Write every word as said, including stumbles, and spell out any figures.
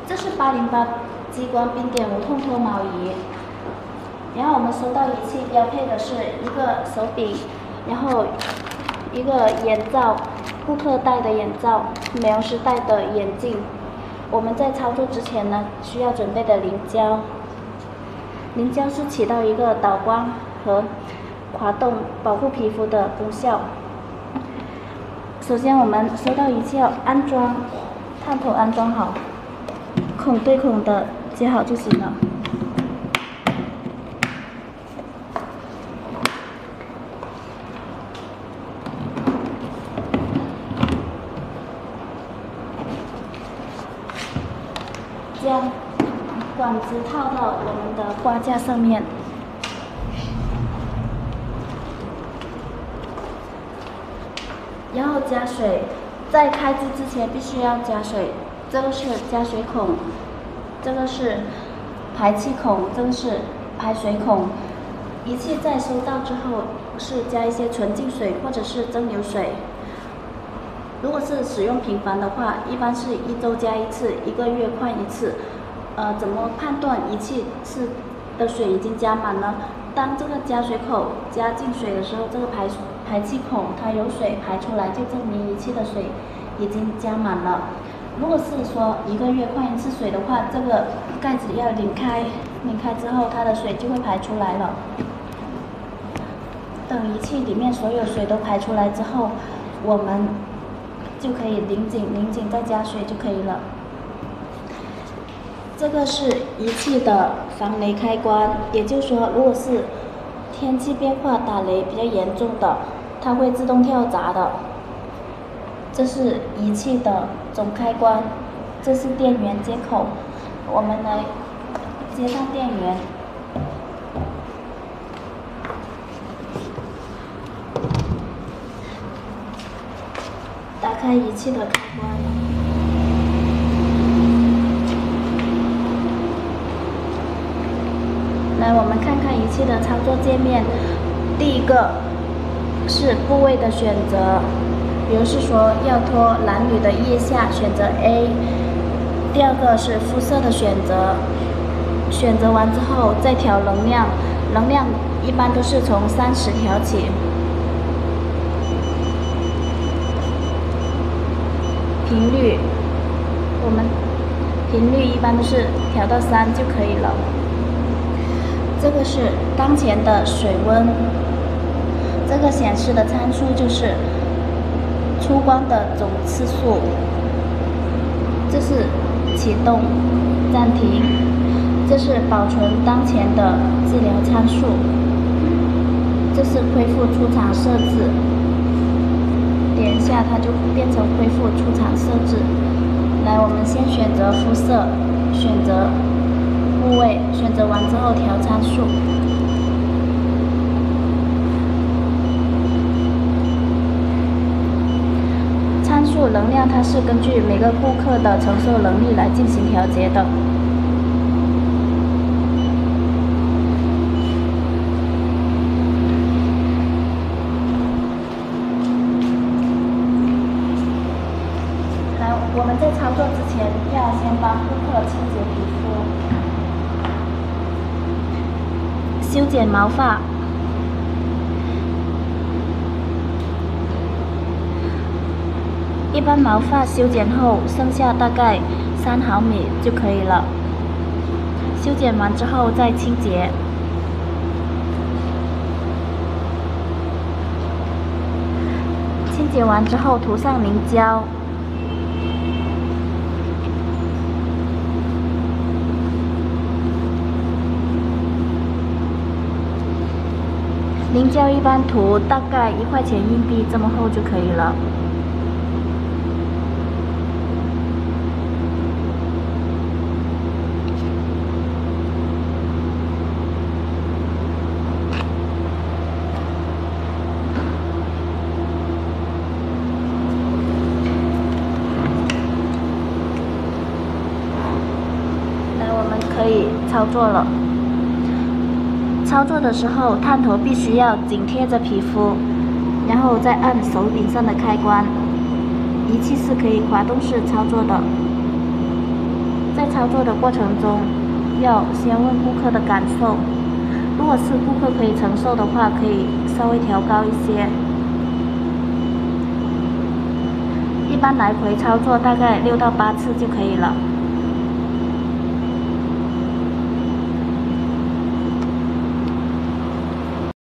这是八零八激光冰点无痛脱毛仪。然后我们收到仪器标配的是一个手柄，然后一个眼罩，顾客戴的眼罩，美容师戴的眼镜。我们在操作之前呢，需要准备的凝胶。凝胶是起到一个导光和滑动保护皮肤的功效。首先，我们收到仪器要安装，探头安装好，孔对孔的接好就行了。将管子套到我们的挂架上面。然后加水，在开机之前必须要加水。这个是加水孔，这个是排气孔，这个是排水孔。仪器在收到之后是加一些纯净水或者是蒸馏水。如果是使用频繁的话，一般是一周加一次，一个月换一次。呃，怎么判断仪器是的水已经加满了？当这个加水口加进水的时候，这个排排气孔它有水排出来，就证明仪器的水已经加满了。如果是说一个月换一次水的话，这个盖子要拧开，拧开之后它的水就会排出来了。等仪器里面所有水都排出来之后，我们就可以拧紧，拧紧再加水就可以了。这个是仪器的防雷开关，也就是说，如果是天气变化打雷比较严重的，它会自动跳闸的。这是仪器的总开关，这是电源接口，我们来接上电源。打开仪器的开关。来，我们看看仪器的操作界面。第一个是部位的选择，比如是说要脱男女的腋下，选择 A。第二个是肤色的选择，选择完之后再调能量，能量一般都是从三十调起。频率，我们频率一般都是调到三就可以了。这个是当前的水温，这个显示的参数就是出光的总次数。这是启动、暂停，这是保存当前的治疗参数，这是恢复出厂设置。点一下它就变成恢复出厂设置。来，我们先选择肤色，选择部位，选择完之后调参数。参数能量它是根据每个顾客的承受能力来进行调节的。来，我们在操作之前要先帮顾客清洁皮肤。修剪毛发，一般毛发修剪后剩下大概三毫米就可以了。修剪完之后再清洁。清洁完之后涂上凝胶。凝胶一般涂大概一块钱硬币这么厚就可以了。来，我们可以操作了。操作的时候，探头必须要紧贴着皮肤，然后再按手柄上的开关。仪器是可以滑动式操作的。 在操作的过程中，要先问顾客的感受，如果是顾客可以承受的话，可以稍微调高一些。一般来回操作大概六到八次就可以了。